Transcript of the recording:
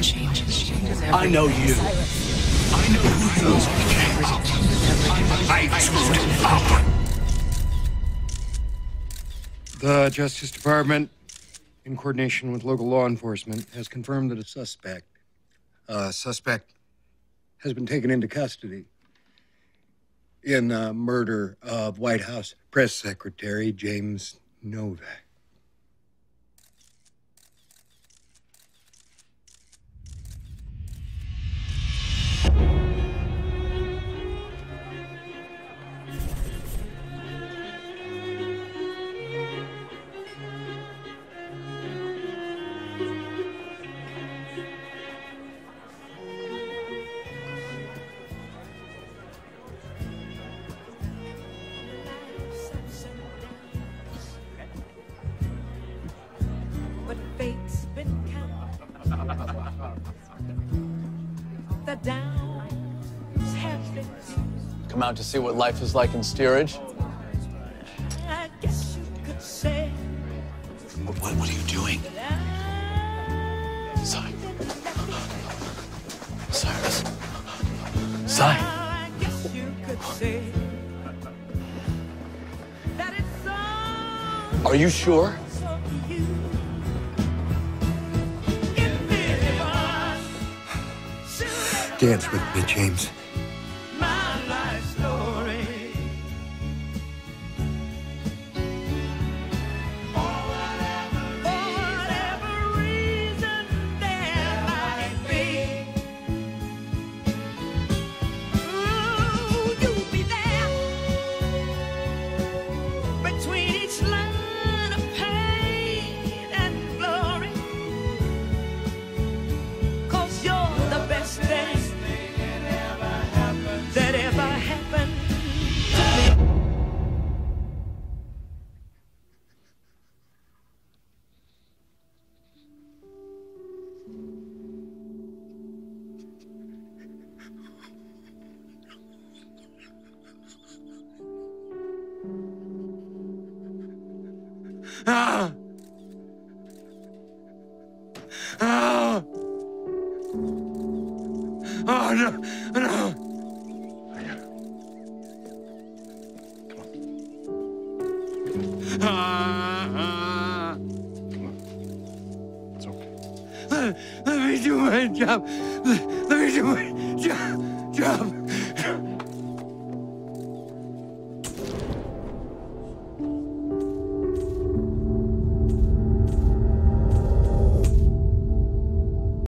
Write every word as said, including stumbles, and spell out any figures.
changes. I know you. I know who knows what changed. I screwed up. The Justice Department, in coordination with local law enforcement, has confirmed that a suspect, a suspect has been taken into custody in the murder of White House Press Secretary James Novak. Come out to see what life is like in steerage? I guess you could say. What, what, what are you doing? Cy. Cyrus. Cy. I guess you could say that it's all Are you sure? so you. Invisible. Dance with me, James. My life story. For whatever reason there might be. Ooh, you'll be there between each line of pain and glory. 'Cause you're the best thing that ever happened to me. Ah! Ah! Oh, no, no. Ah, It's okay. let, let me do my job. Let, let me do my job. Job.